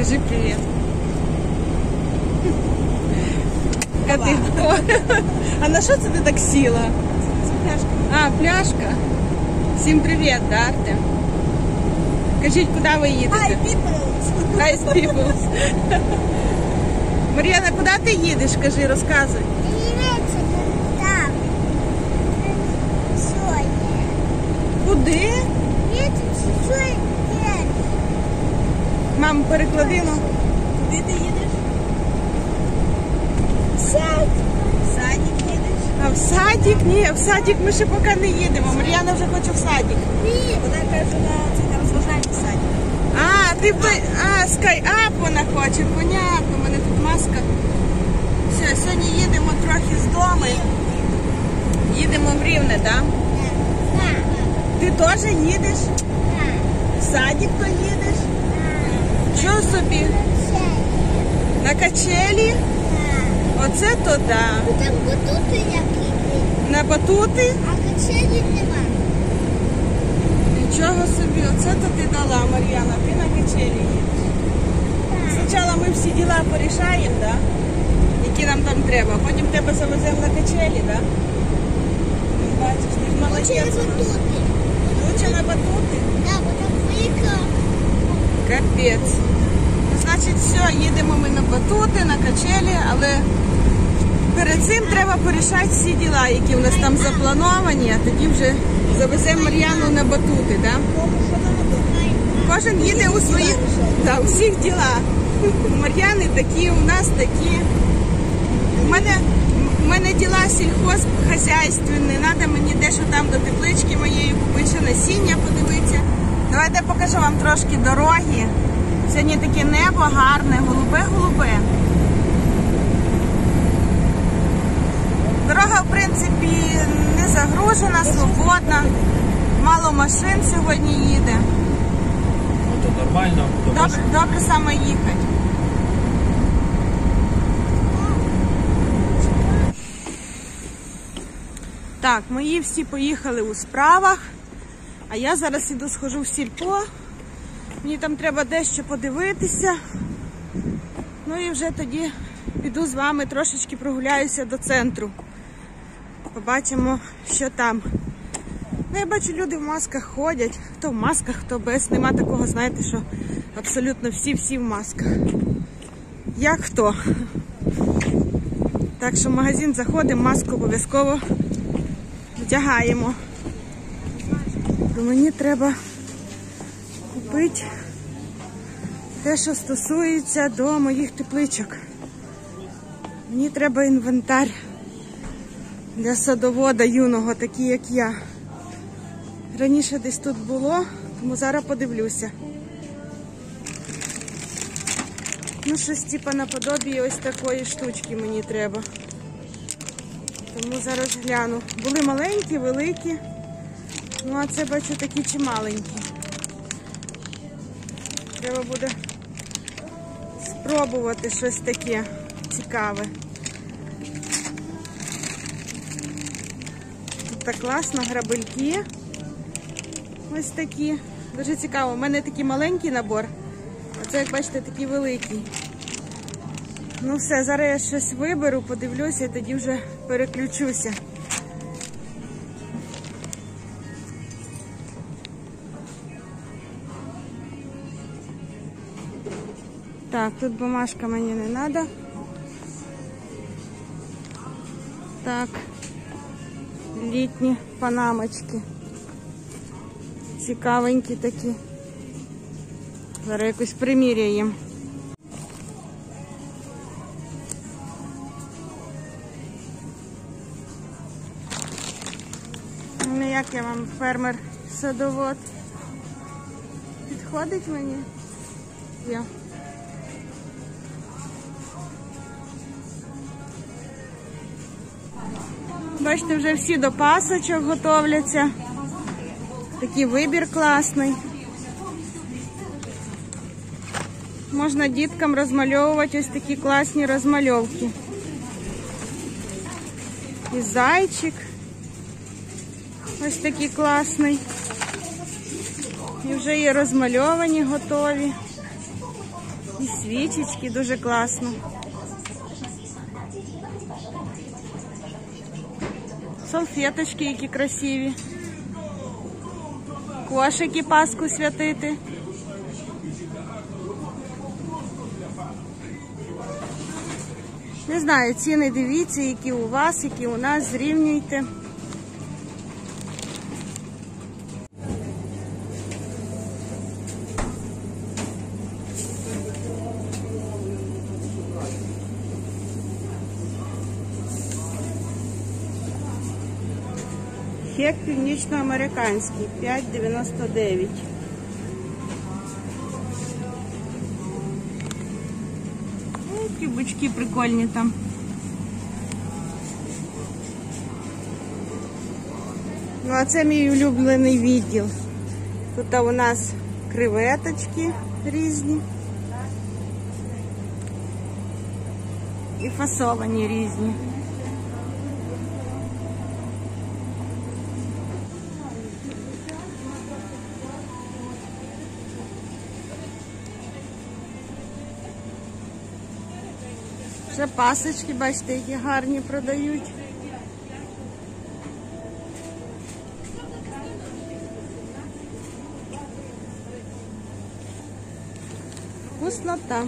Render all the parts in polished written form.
Скажи привіт. А на що це ти так сіла? Це пляшка. А, пляшка. Всім привіт, да, Артем? Кажіть, куди ви їдете? Hi, people. Hi, people. Мар'яна, куди ти їдеш? Кажи, розказуй. Там. Сьогодні. Куди? Сьогодні. Мам, переклади, ну. Куди ти їдеш? Садик. Садик їдеш? А в садик? Ні, в садик ми ще поки не їдемо. Мар'яна вже хоче в садик. Ні. Вона каже, це розважальний садик. А, ти скай-ап вона хоче, понятно, у мене тут маска. Все, сьогодні їдемо трохи з дому. Їдемо в Рівне, так? Да? Ти теж їдеш? В садик то їдеш? Чого собі? На качелі? Оце то да. Там батути які. На батути? А качелі нема. Нічого собі, оце то ти дала, Мар'яна, ти на качелі їдеш. Спочатку ми всі діла порішаємо, да? Які нам там треба, потім тебе завеземо на качелі, да? Бачиш, ти ж молодець. Лучше на батути? Так, бо там велика. Капець. Значить, все, їдемо ми на батути, на качелі, але перед цим треба порішати всі діла, які в нас там заплановані, а тоді вже завеземо Мар'яну на батути, да? Кожен їде у своїх, да, у всіх ділах. У Мар'яни такі, у нас такі. У мене діла сільхозхозяйственні, треба мені дещо там до теплички моєї купити, ще насіння подивитися. Давайте я покажу вам трошки дороги. Сьогодні таке небо гарне, голубе-голубе. Дорога, в принципі, не загружена, свободна. Мало машин сьогодні їде. Ну, то нормально. Добре саме їхати. Так, мої всі поїхали у справах, а я зараз іду схожу в сільпо. Мені там треба дещо подивитися. Ну і вже тоді піду з вами трошечки прогуляюся до центру. Побачимо, що там. Ну, я бачу, люди в масках ходять. Хто в масках, хто без. Нема такого, знаєте, що абсолютно всі в масках. Як хто. Так що в магазин заходимо, маску обов'язково вдягаємо. Бо мені треба купити те, що стосується до моїх тепличок. Мені треба інвентар для садовода юного, такий як я. Раніше десь тут було, тому зараз подивлюся. Ну, щось типа наподобі ось такої штучки мені треба. Тому зараз гляну. Були маленькі, великі. Ну, а це, бачу, такі чималенькі. Треба буде спробувати щось таке цікаве. Тут так класно, грабельки. Ось такі. Дуже цікаво. У мене такий маленький набор, а це, як бачите, такий великий. Ну все, зараз я щось виберу, подивлюся і тоді вже переключуся. Так, тут бумажка мені не треба. Так, літні панамочки. Цікавенькі такі. Зараз якось приміряємо. Ну, як я вам, фермер-садовод? Підходить мені? Є. Бачите, вже всі до пасочок готовляться. Такий вибір класний. Можна діткам розмальовувати ось такі класні розмальовки. І зайчик. Ось такий класний. І вже є розмальовані, готові. І свічечки дуже класно. Салфеточки, які красиві. Кошики Пасху святити. Не знаю, ціни дивіться, які у вас, які у нас, зрівнюйте. Хек північноамериканський, 5,99. Які бочки прикольні там. Ну, а це мій улюблений відділ. Тут у нас креветочки різні. І фасовані різні. Вже пасочки, бачите, які гарні продають. Вкуснота.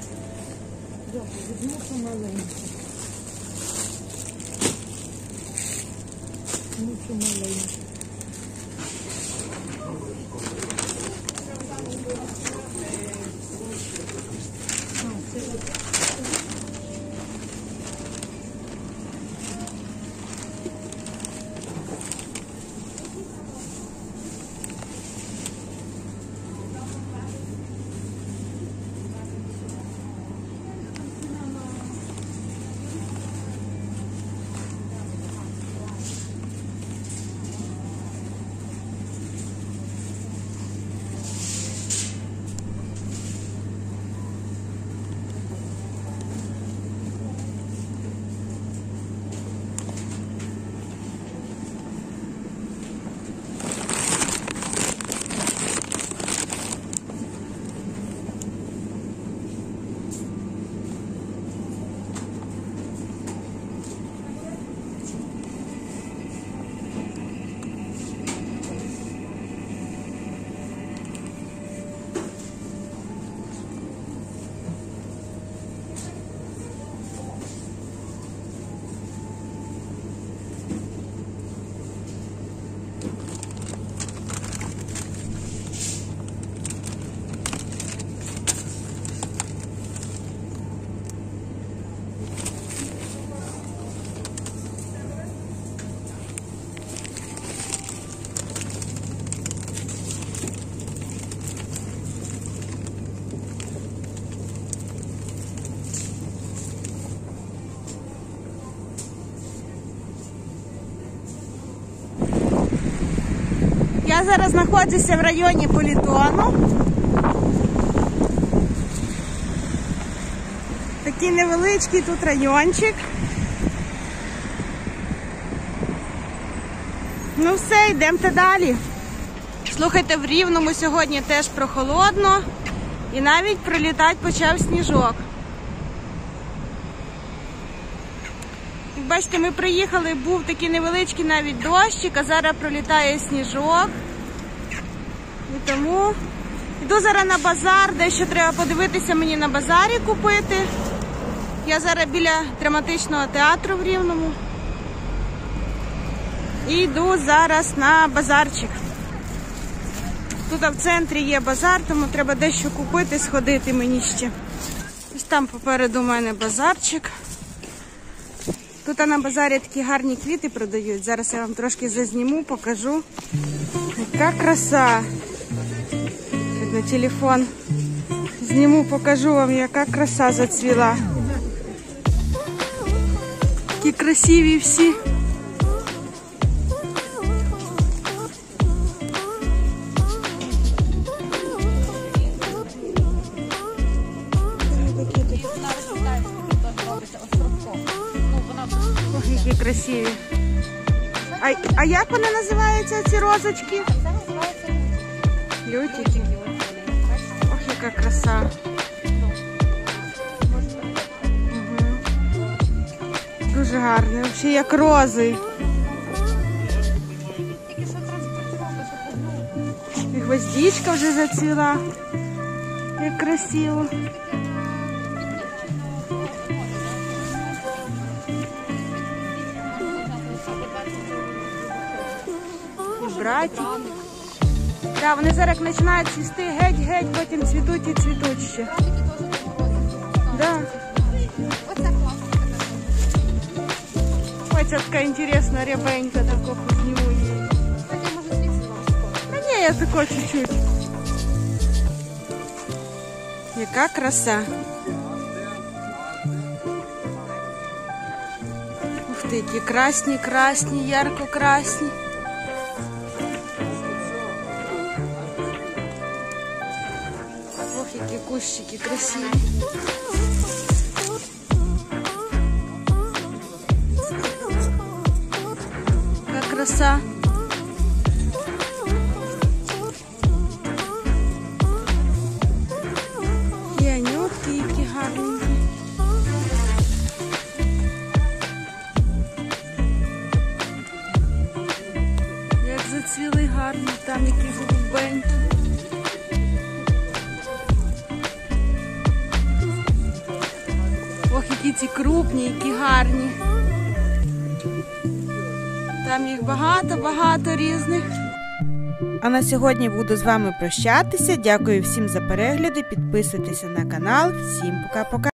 Я зараз знаходжуся в районі Політону. Такий невеличкий тут райончик. Ну все, йдемте далі. Слухайте, в Рівному сьогодні теж прохолодно і навіть прилітати почав сніжок. Як бачите, ми приїхали, був такий невеличкий навіть дощик, а зараз пролітає сніжок. І тому йду зараз на базар, дещо треба подивитися мені на базарі купити. Я зараз біля драматичного театру в Рівному. І йду зараз на базарчик. Тут в центрі є базар, тому треба дещо купити, сходити мені ще. Ось там попереду у мене базарчик. Тут на базарі такі гарні квіти продають. Зараз я вам трошки зазніму, покажу. Яка краса. На телефон зніму, покажу вам, яка краса зацвіла. Такі красиві всі. Ох, які красиві. А як вони називаються, ці розочки? Лютики. Ох, яка краса. гарне, взагалі як рози. І гвоздичка вже зацвіла. Як красиво. І братик. Да, вони зараз як починають цвісти геть-геть, потім цвітуть і цвітуть ще. Да. Ой, це така інтересна рябенька, таку вкусню її. Та ні, я тако чуть-чуть. Яка краса. Ух ти, які красні, ярко-красні. Ох, які кущики красиві. Яка краса. І анютки, які гарненькі. Як зацвіли гарно, там які голубенькі. Ох, які ці крупні, які гарні. Там їх багато різних. А на сьогодні буду з вами прощатися. Дякую всім за перегляди. Підписуйтеся на канал. Всім пока-пока.